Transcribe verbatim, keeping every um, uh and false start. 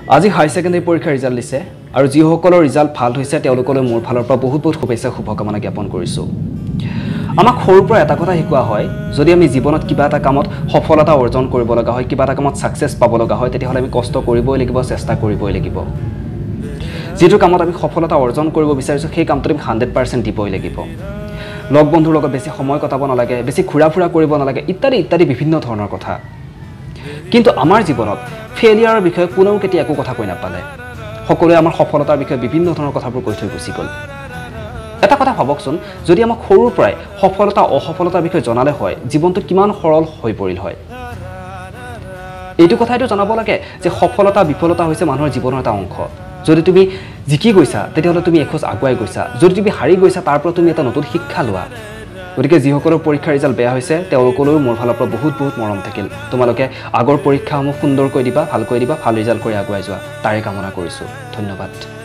আজি হাই সেকেন্ডাৰী পৰীক্ষাৰ ৰিজাল্ট দিছে আৰু যিসকলৰ ৰিজাল্ট ভাল হৈছে তেওঁলোকলৈ মোৰ ফালৰ পৰা বহুত বহুত শুভেচ্ছা শুভকামনা জ্ঞাপন কৰিছোঁ। আমাক সৰুৰ পৰা এটা কথা শিকোৱা হয়, যদি আমি জীৱনত কিবা এটা কামত সফলতা অৰ্জন কৰিব লগা হয়, কিবা এটা কামত সাকসেস পাব লগা হয়, তেতিয়াহ'লে আমি কষ্ট কৰিবই লাগিব, চেষ্টা কৰিবই লাগিব। যেটো কামত আমি সফলতা অৰ্জন কৰিব বিচাৰিছো সেই কামটো আমি হাণ্ড্ৰেড পাৰ্চেণ্ট দিবই লাগিব। লগ বন্ধুৰ লগত বেছি সময় কটাব নালাগে, বেছি ঘুৰা ফুৰা কৰিব নালাগে, ইত্যাদি ইত্যাদি বিভিন্ন ধৰণৰ কথা। কিন্তু আমাৰ জীৱনত ফেইলিয়াৰৰ বিষয়ে কোনেও কেতিয়া একো কথা কৈ নাপালে। সকলোৱে আমাৰ সফলতাৰ বিষয়ে বিভিন্ন ধৰণৰ কথাবোৰ কৈ থৈ গুচি গ'ল। এটা কথা ভাবকচোন, যদি আমাক সৰুৰ পৰাই সফলতা অসফলতাৰ বিষয়ে জনালে হয়, জীৱনটো কিমান সৰল হৈ পৰিল হয়। এইটো কথাইটো জনাব লাগে যে সফলতা বিফলতা হৈছে মানুহৰ জীৱনৰ এটা অংশ। যদি তুমি জিকি গৈছা তেতিয়াহ'লে তুমি এখোজ আগুৱাই গৈছা, যদি তুমি হাৰি গৈছা তাৰ পৰা তুমি এটা নতুন শিক্ষা লোৱা। গতিকে যিসকলৰ পৰীক্ষাৰ ৰিজাল্ট বেয়া হৈছে তেওঁলোকলৈও মোৰ ফালৰ পৰা বহুত বহুত মৰম থাকিল। তোমালোকে আগৰ পৰীক্ষাসমূহ সুন্দৰকৈ দিবা, ভালকৈ দিবা, ভাল ৰিজাল্ট কৰি আগুৱাই যোৱা তাৰে কামনা কৰিছোঁ। ধন্যবাদ।